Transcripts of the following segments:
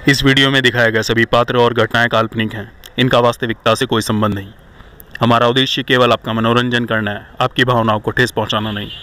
इस वीडियो में दिखाए गए सभी पात्र और घटनाएं काल्पनिक हैं। इनका वास्तविकता से कोई संबंध नहीं। हमारा उद्देश्य केवल आपका मनोरंजन करना है, आपकी भावनाओं को ठेस पहुंचाना नहीं।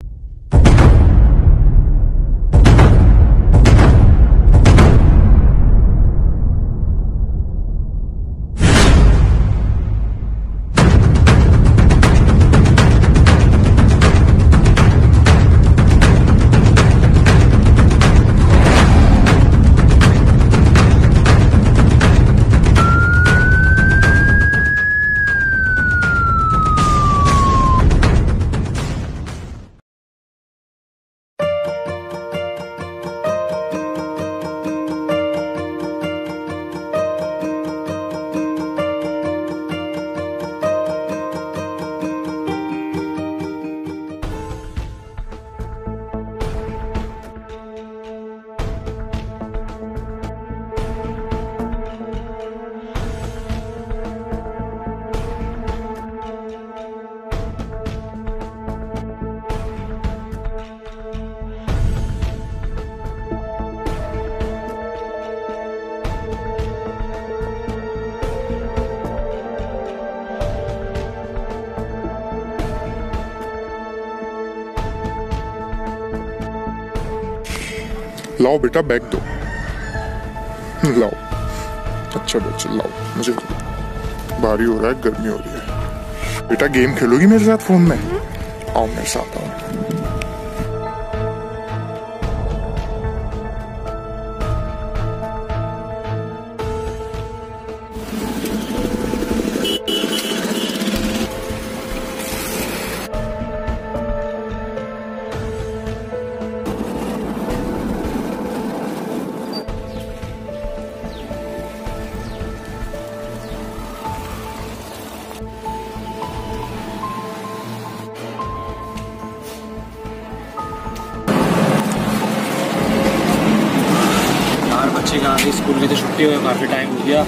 लाओ बेटा बैग दो। लाओ, अच्छा बच्चा लाओ, मुझे भारी हो रहा है, गर्मी हो रही है। बेटा गेम खेलोगी मेरे साथ फोन में? आओ मेरे साथ आओ। बच्चे कहाँ गए? स्कूल की तो छुट्टी हुई, काफ़ी टाइम हो गया।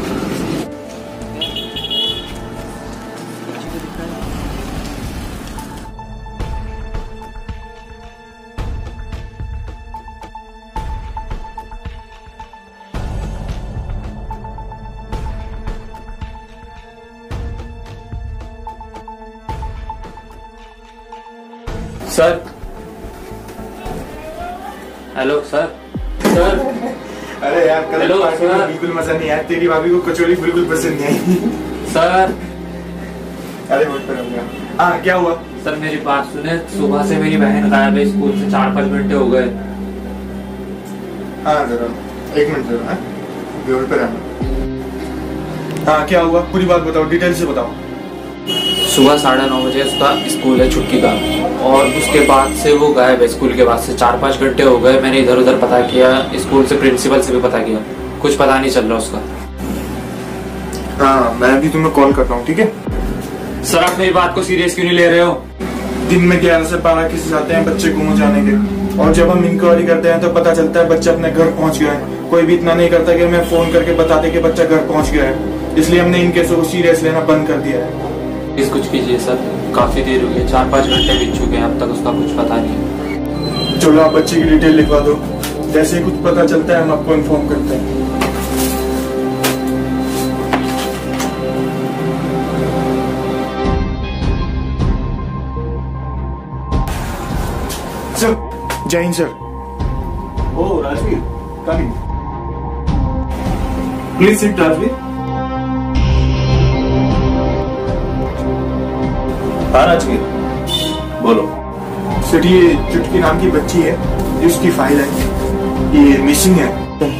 Sir, hello sir. सर, अरे यार कल हेलो सर। बिल्कुल मजा नहीं आया, तेरी भाभी को कचौड़ी बिल्कुल पसंद नहीं आई। सर, अरे बहुत पसंद। हाँ क्या हुआ? सर मेरी बात सुने, सुबह से मेरी बहन गायब है, स्कूल से 4-5 घंटे हो गए। हाँ जरा 1 मिनट जरा, हाँ ब्यूरो पे रहना। हाँ क्या हुआ, पूरी बात बताओ, डिटेल से बताओ। सुबह 9:30 बजे उसका स्कूल है छुट्टी का, और उसके बाद से वो गायब है। स्कूल के बाद से 4-5 घंटे हो गए। मैंने इधर उधर पता किया, स्कूल से प्रिंसिपल से भी पता किया, कुछ पता नहीं चल रहा उसका। हाँ मैं भी तुम्हें कॉल करता हूँ, ठीक है? सर आप मेरी बात को सीरियस क्यों नहीं ले रहे हो? दिन में 11 से 12 केसेस आते हैं बच्चे गुम जाने के, और जब हम इंक्वायरी करते हैं तो पता चलता है बच्चे अपने घर पहुँच गए हैं। कोई भी इतना नहीं करता कि हमें फोन करके बता दे कि बच्चा घर पहुँच गया है। इसलिए हमने इन केसों को सीरियस लेना बंद कर दिया है। प्लीज कुछ कीजिए सर, काफी देर हो गई, 4-5 घंटे बीत चुके हैं, अब तक उसका कुछ पता नहीं है। चलो आप बच्चे की डिटेल लिखवा दो, जैसे ही कुछ पता चलता है हम आपको इन्फॉर्म करते हैं। सर, जय हिंद सर। ओ Rajveer, coming. Please sit Rajveer. हाँ राजवीर, बोलो। सर ये चुटकी नाम की बच्ची है, ये उसकी फाइल है, ये मिसिंग है।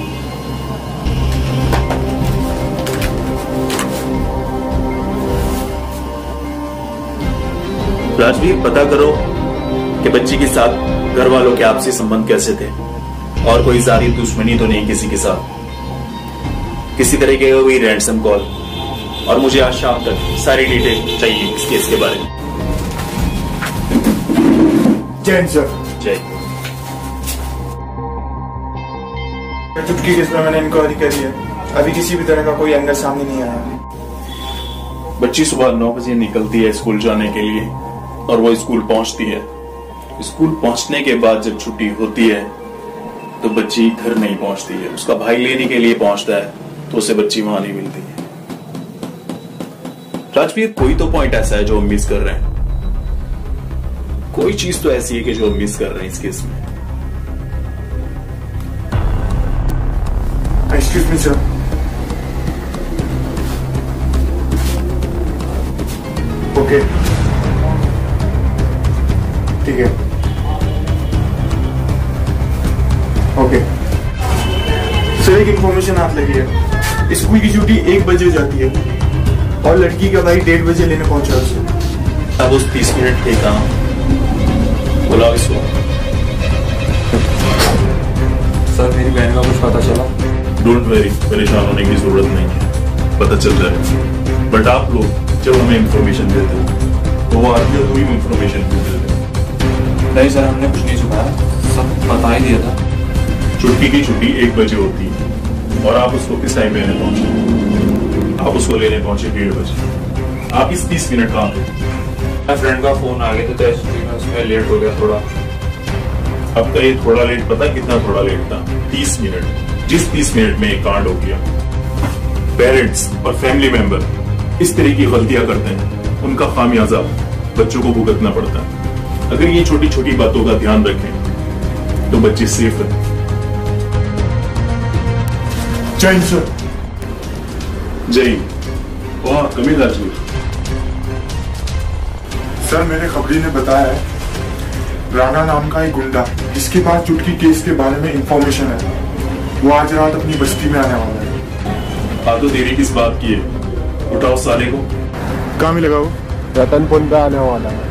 राजवीर पता करो कि बच्ची के साथ घर वालों के आपसी संबंध कैसे थे, और कोई जारी दुश्मनी तो नहीं किसी के साथ, किसी तरीके का कोई रैंसम कॉल, और मुझे आज शाम तक सारी डिटेल चाहिए इस केस के बारे में। जय सर। जय। चुटकी केस में मैंने इंक्वायरी करी है, अभी किसी भी तरह का कोई एंगल सामने नहीं आया। बच्ची सुबह 9 बजे निकलती है स्कूल जाने के लिए, और वो स्कूल पहुंचती है। स्कूल पहुंचने के बाद जब छुट्टी होती है तो बच्ची घर नहीं पहुंचती है, उसका भाई लेने के लिए पहुंचता है तो उसे बच्ची वहां नहीं मिलती है। राजवीर, कोई तो पॉइंट ऐसा है जो हम मिस कर रहे हैं, कोई चीज तो ऐसी है कि जो हम मिस कर रहे हैं इस केस में। एक्सक्यूज मी सर, ओके ठीक है, ओके सर। एक इंफॉर्मेशन हाथ लगी है, स्कूल की छुट्टी 1 बजे हो जाती है और लड़की का भाई 1:30 बजे लेने पहुंचा उसे। अब उस 30 मिनट के काम बुलाओ इसको। सर मेरी बहन का कुछ पता चला? डोंट वेरी, परेशान होने की जरूरत नहीं है, पता चल जाएगा। बट आप लोग जब हमें इंफॉर्मेशन देते हो तो वो आदमी और पूरी इंफॉर्मेशन क्यों देते हो? नहीं सर, हमने कुछ नहीं छुपाया, सब बता ही दिया था। छुट्टी की छुट्टी 1 बजे होती है और आप उसको किस टाइम लेने पहुंचे? आप उसको लेने पहुंचे 1:30 बजे। आप इस 30 मिनट कहाँ थे? मेरे फ्रेंड का फोन आ गया था तो मैं उसमें लेट हो गया थोड़ा। आपका ये थोड़ा लेट पता कितना थोड़ा लेट था? 30 मिनट। जिस 30 मिनट में एक कांड हो गया, पेरेंट्स और फैमिली मेंबर इस तरह की गलतियां करते हैं, उनका खामियाजा बच्चों को भुगतना पड़ता है। अगर ये छोटी छोटी बातों का ध्यान रखें तो बच्चे सेफ है। जय सर। जय वहां कमी राजवीर। सर मेरे खबरी ने बताया है, राणा नाम का एक गुंडा जिसके पास चुटकी केस के बारे में इंफॉर्मेशन है, वो आज रात अपनी बस्ती में आने वाला है। हाँ तो देरी किस बात की है? उठाओ साले को। कहाँ मिलेगा वो? रतनपुर पे आने वाला है।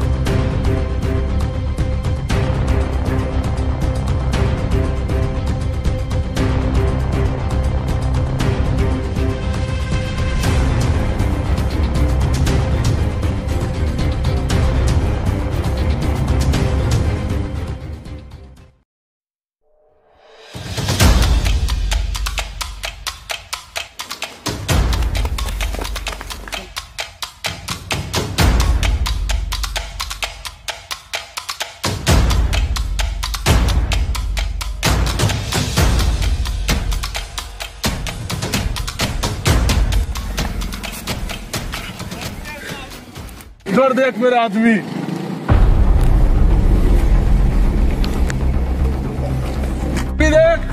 इधर देख मेरे आदमी, देख।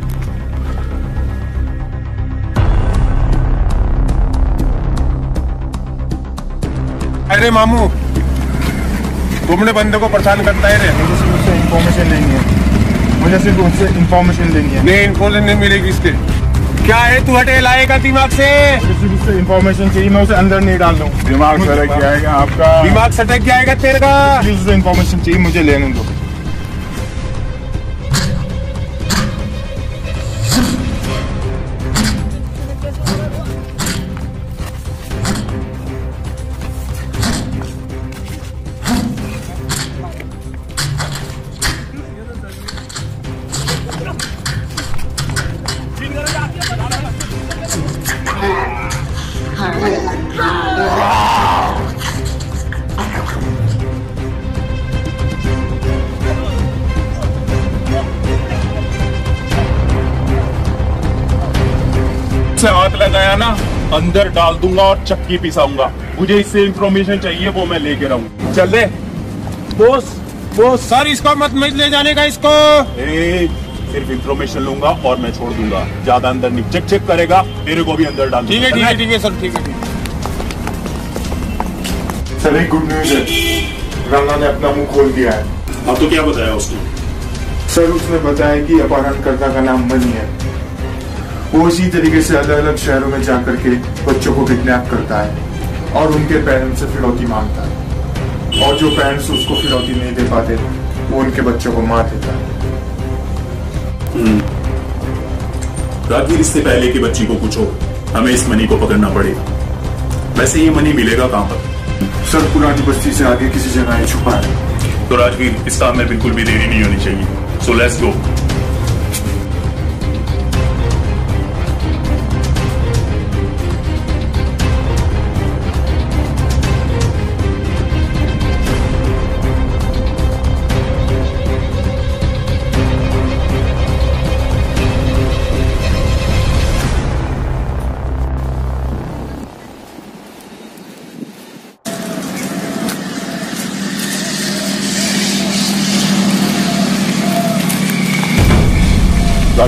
अरे मामू, तुमने बंदे को परेशान करता है रे। मुझे सिर्फ उससे इंफॉर्मेशन लेनी है, मुझे सिर्फ उससे इंफॉर्मेशन लेनी है। नहीं, इन्फॉर्मेशन नहीं मिलेगी इसके। क्या है, तू हटे लाएगा दिमाग से? मुझे सिर्फ उससे इंफॉर्मेशन चाहिए, मैं उसे अंदर नहीं डाल दूँ। दिमाग सटक जाएगा आपका, दिमाग सटक जाएगा तेरे का। प्लीज उसे इंफॉर्मेशन चाहिए, मुझे लेने दो। से हाथ लगाया ना, अंदर डाल दूंगा और चक्की पिसाऊंगा। मुझे इससे इंफॉर्मेशन चाहिए, वो मैं लेके रहूं। चल दे बोस। बोस सर, इसको मत ले जाने का इसको। सिर्फ इंफॉर्मेशन लूंगा और मैं छोड़ दूंगा, ज्यादा अंदर नहीं। चेक चेक करेगा, तेरे को भी अंदर डाल। ठीक है ठीक है ठीक है सर, ठीक है। सर एक गुड न्यूज है, राणा ने अपना मुंह खोल दिया है। अब तो क्या बताया उसने? सर उसने बताया कि अपहरणकर्ता का नाम मनी है, वो इसी तरीके से अलग अलग शहरों में जाकर के बच्चों को किडनैप करता है और उनके पेरेंट्स से फिरौती मांगता है, और जो पेरेंट्स उसको फिरौती नहीं दे पाते वो उनके बच्चों को मार देता है। राजवीर, इससे पहले कि बच्ची को कुछ हो, हमें इस मनी को पकड़ना पड़ेगा। वैसे ये मनी मिलेगा कहाँ पर? सर पुरानी बस्ती से आगे किसी जगह छुपा है। तो राजवीर, इस काम में बिल्कुल भी देरी नहीं होनी चाहिए। So let's go.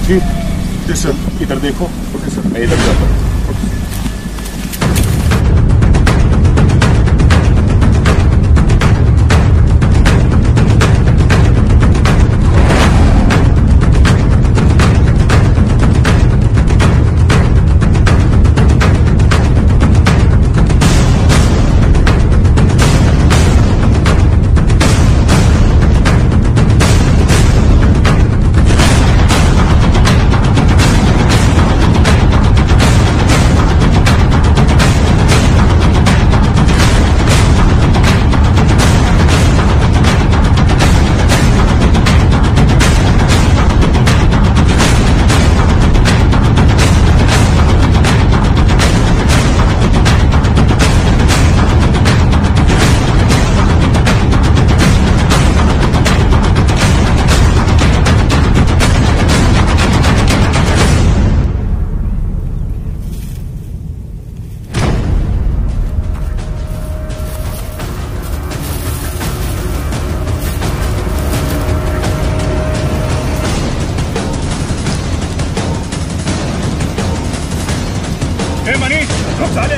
Ji sir, इधर देखो। ओके सर, मैं इधर जाता हूँ। मनीष, रुक साले।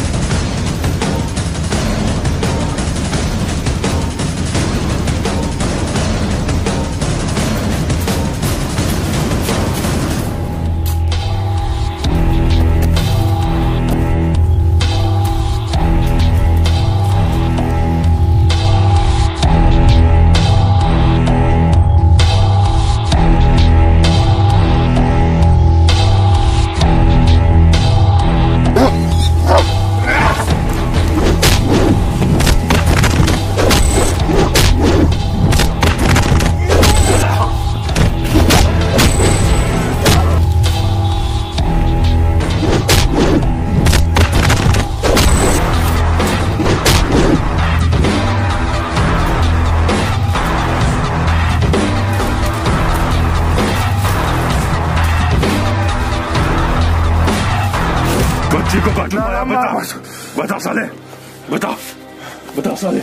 बच्ची को काट मारा, बता साले, बता साले,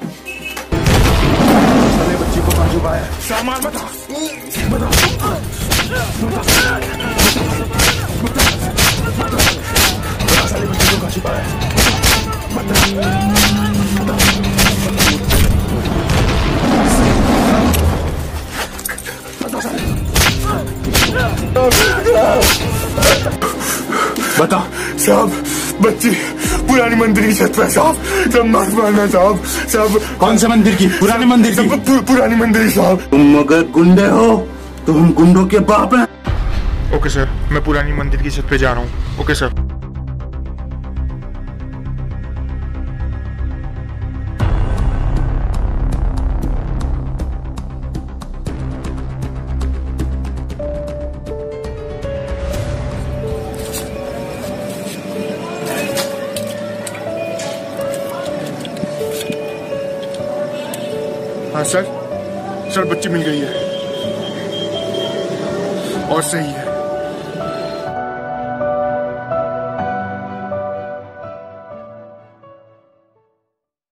बच्ची को काट चुका है। सामान बता साले, बच्ची को काट चुका है। बता साहब, बच्ची पुरानी मंदिर की छत पे साहब, सब मत मारना साहब। कौन से मंदिर की? पुराने मंदिर की? पुरानी मंदिर साहब। तुम अगर गुंडे हो तो हम गुंडों के बाप हैं। ओके सर, मैं पुरानी मंदिर की छत पे जा रहा हूँ। Okay sir. हाँ सर, बच्ची मिल गई है और सही है।